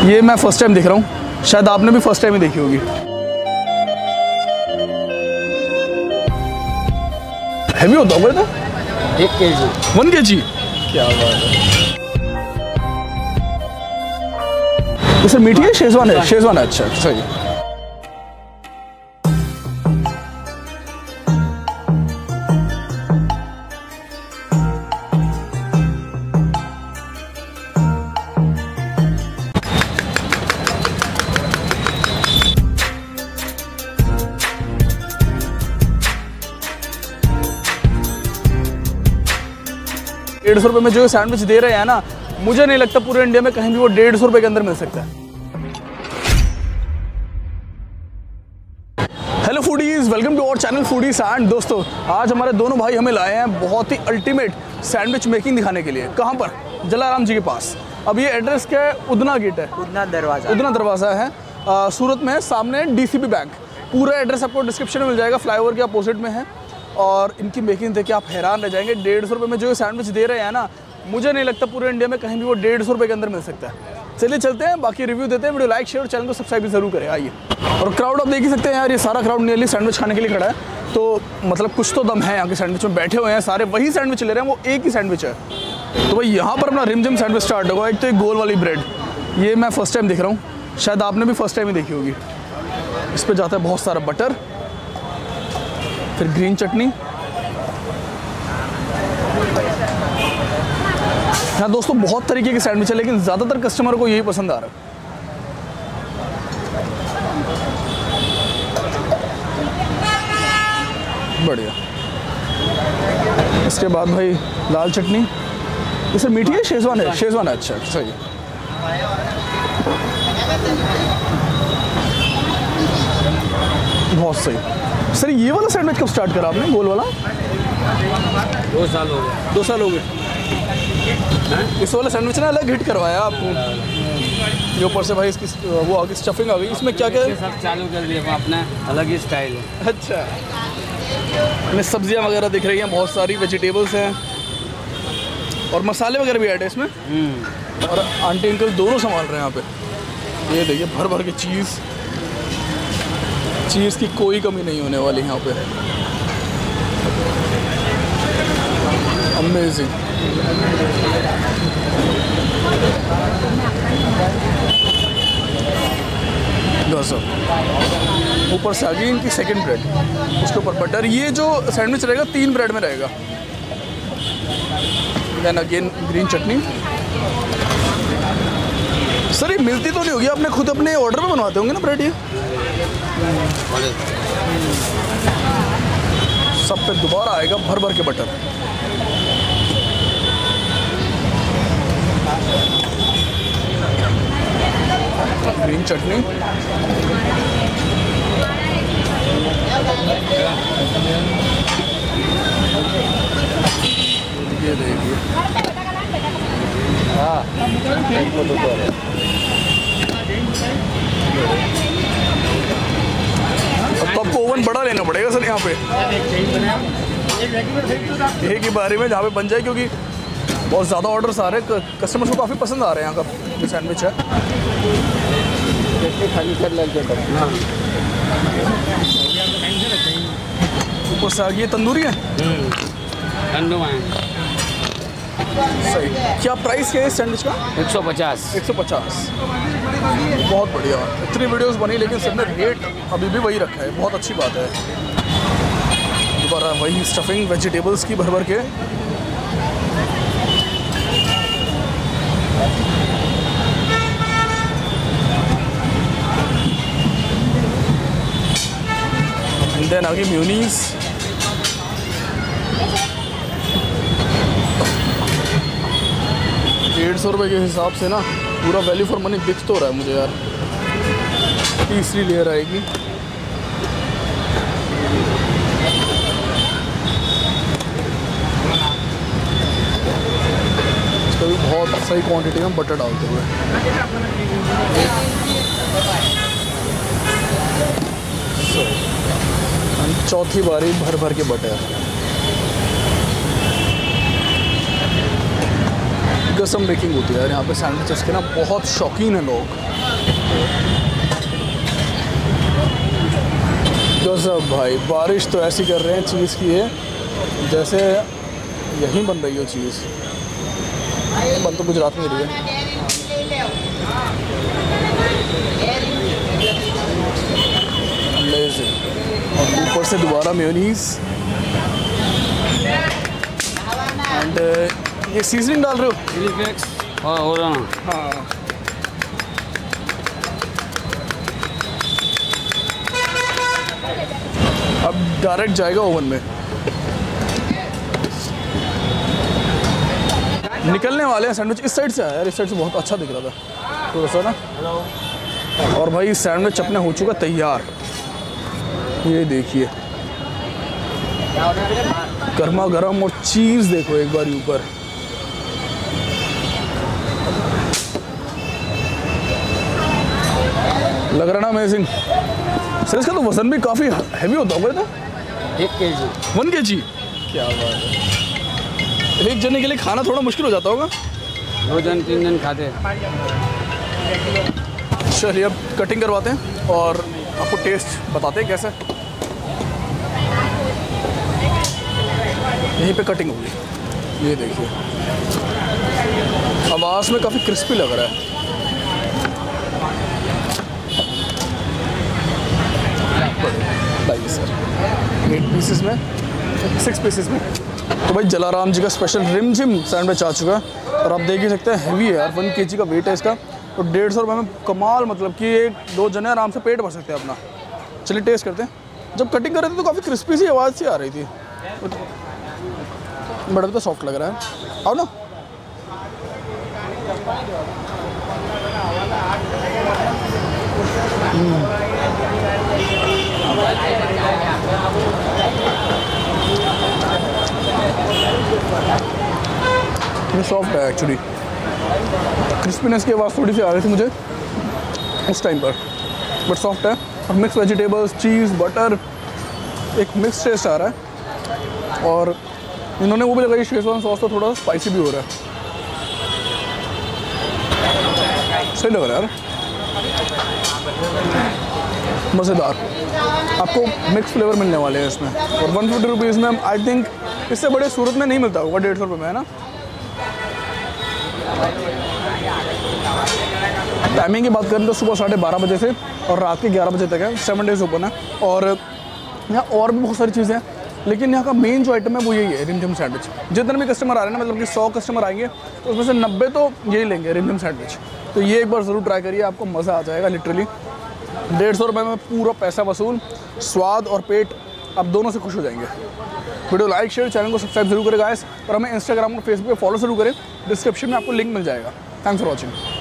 ये मैं first time देख रहा हूँ, शायद आपने भी फर्स्ट टाइम ही देखी होगी। हैवी होता होगा तो 1 kg 1 kg। क्या बात है। ये सर मीठी है शेजवान है? शेजवान है, अच्छा सही। ₹150 में जो सैंडविच दे रहे हैं ना, मुझे नहीं लगता पूरे इंडिया में कहीं भी वो ₹150 के अंदर मिल सकता है। Hello foodies, welcome to our channel foodies. And दोस्तों, आज हमारे दोनों भाई हमें लाए हैं बहुत ही अल्टीमेट सैंडविच मेकिंग दिखाने के लिए। कहाँ पर? जलाराम जी के पास। अब ये एड्रेस क्या है? उदना गेट है, उदना दरवाज़ा है। सूरत में है, सामने DCB बैंक। पूरा एड्रेस आपको डिस्क्रिप्शन में मिल जाएगा, फ्लाईओवर के अपोजिट में है। और इनकी मेकिंग देख के आप हैरान रह जाएंगे। ₹150 में जो सैंडविच दे रहे हैं ना, मुझे नहीं लगता पूरे इंडिया में कहीं भी वो ₹150 के अंदर मिल सकता है। चलिए चलते हैं, बाकी रिव्यू देते हैं। वीडियो लाइक शेयर और चैनल को सब्सक्राइब भी जरूर करें। आइए। और क्राउड आप देख ही सकते हैं यार, ये सारा क्राउड नियरली सैंडविच खाने के लिए खड़ा है। तो मतलब कुछ तो दम है यहाँ के सैंडविच में। बैठे हुए हैं सारे, वही सैंडविच ले रहे हैं, वो एक ही सैंडविच है। तो भाई यहाँ पर अपना रिमझिम सैंडविच स्टार्ट होगा। एक तो एक गोल वाली ब्रेड, ये मैं फर्स्ट टाइम देख रहा हूँ, शायद आपने भी फर्स्ट टाइम ही देखी होगी। इस पर जाता है बहुत सारा बटर, फिर ग्रीन चटनी। हाँ दोस्तों, बहुत तरीके के सैंडविच है, लेकिन ज़्यादातर कस्टमर को यही पसंद आ रहा है। बढ़िया। इसके बाद भाई लाल चटनी। ये सर मीठी है शेजवान है? शेजवान है, अच्छा सही। बहुत सही। सर ये वाला सैंडविच कब स्टार्ट करा आपने, गोल वाला? 2 साल हो गए। 2 साल हो गए। इस वाला सैंडविच ना अलग हिट करवाया आपको। ये ऊपर से भाई इसकी वो आगे स्टफिंग आ गई। इसमें क्या क्या सब चालू कर दिया, अपना अलग ही स्टाइल है। अच्छा, इसमें सब्जियां वगैरह दिख रही हैं, बहुत सारी वेजिटेबल्स हैं और मसाले वगैरह भी ऐड है इसमें। और आंटी अंकल दोनों संभाल रहे हैं यहाँ पे। ये देखिए भर भर के चीज़ की कोई कमी नहीं होने वाली यहाँ पे। अमेजिंग। ऊपर से आ गई इनकी सेकंड ब्रेड, उसके ऊपर बटर। ये जो सैंडविच रहेगा 3 ब्रेड में रहेगा। Then again green chutney. Sir ये मिलती तो नहीं होगी, आपने खुद अपने ऑर्डर में बनवाते होंगे ना ब्रेड? ये सब पे दोबारा आएगा भर भर के बटर। ग्रीन चटनी। ये देखिए, हाँ तो आपको ओवन बड़ा लेना पड़ेगा सर यहाँ पे, एक ही बारी में जहाँ पे बन जाए, क्योंकि बहुत ज़्यादा ऑर्डर्स आ रहे हैं। कस्टमर्स को काफ़ी पसंद आ रहे हैं यहाँ का जो सैंडविच है। खाली कर लग ऊपर से आ गई तंदूरी है। सही। क्या प्राइस क्या है इस सैंडविच का? 150। 150। बहुत बढ़िया। इतनी वीडियोस बनी, लेकिन सबने रेट अभी भी वही रखा है, बहुत अच्छी बात है। दोबारा वही स्टफिंग वेजिटेबल्स की भर भर के। एंड देन आगे म्यूनीस। ₹150 के हिसाब से ना पूरा वैल्यू फॉर मनी दिख तो रहा है मुझे यार। तीसरी लेयर आएगी। इसका भी बहुत सही क्वांटिटी में बटर डालते हुए। चौथी बारी भर भर के बटर। कसम बेकिंग होती है यार यहाँ पे सैंडविचेस के ना, बहुत शौकीन है लोग। तो सब भाई बारिश तो ऐसी कर रहे हैं चीज़ की है जैसे यहीं बन रही हो चीज़, बन तो गुजरात में रही है। और ऊपर से दोबारा मेयोनीज एंड ये सीजनिंग डाल रहे हो? चिली फ्लेक्स हाँ हो रहा ना। हाँ अब डायरेक्ट जाएगा ओवन में। निकलने वाले हैं सैंडविच। इस साइड से आया यार, इस साइड से बहुत अच्छा दिख रहा था थोड़ा सा ना। और भाई सैंडविच अपने हो चुका तैयार, ये देखिए गर्मा गर्म, और चीज़ देखो एक बार ऊपर। लग रहा ना अमेजिंग। सर इसका तो वजन भी काफ़ी हैवी होता होगा तो 1 kg 1 kg। क्या बात है, एक जने के लिए खाना थोड़ा मुश्किल हो जाता होगा। 2 जन 3 जन खाते। चलिए अब कटिंग करवाते हैं और आपको टेस्ट बताते हैं कैसा। यहीं पे कटिंग होगी, ये देखिए। आवाज़ में काफ़ी क्रिस्पी लग रहा है। सर 8 पीसेस में, 6 पीसेस में। तो भाई जलाराम जी का स्पेशल रिमझिम सैंडविच आ चुका है और आप देख ही सकते हैं हैवी है यार, 1 kg का वेट है इसका। तो 150 रुपये में कमाल, मतलब कि 1-2 जने आराम से पेट भर सकते हैं अपना। चलिए टेस्ट करते हैं। जब कटिंग कर रहे थे तो काफ़ी क्रिस्पी सी आवाज़ सी आ रही थी, बट अभी तो सॉफ्ट लग रहा है। आओ ना। ये सॉफ्ट है एक्चुअली, क्रिस्पीनेस की आवाज़ थोड़ी सी आ रही थी मुझे उस टाइम पर, बट सॉफ्ट है। और मिक्स वेजिटेबल्स, चीज़, बटर, एक मिक्स टेस्ट आ रहा है। और इन्होंने वो भी लगाई शेजवान सॉस, तो थोड़ा स्पाइसी भी हो रहा है। सही लग रहा है यार, मज़ेदार। आपको मिक्स फ्लेवर मिलने वाले हैं इसमें। और 150 रुपीज़ में आई थिंक इससे बड़े सूरत में नहीं मिलता होगा, 150 रुपये में, है ना। टाइमिंग की बात करें तो सुबह 12:30 बजे से और रात के 11 बजे तक है, 7 डेज़ ओपन है। और यहाँ और भी बहुत सारी चीज़ें हैं, लेकिन यहाँ का मेन जो आइटम है वो यही है, रिमझिम सैंडविच। जितने भी कस्टमर आ रहे हैं ना, मतलब कि 100 कस्टमर आएंगे तो उसमें से 90 तो यही लेंगे, रिमझिम सैंडविच। तो ये एक बार ज़रूर ट्राई करिए, आपको मज़ा आ जाएगा। लिटरली 150 रुपये में पूरा पैसा वसूल, स्वाद और पेट, आप दोनों से खुश हो जाएंगे। वीडियो लाइक, शेयर, चैनल को सब्सक्राइब जरूर करें गाइस। और हमें इंस्टाग्राम और फेसबुक पे फॉलो जरूर करें, डिस्क्रिप्शन में आपको लिंक मिल जाएगा। Thanks for watching.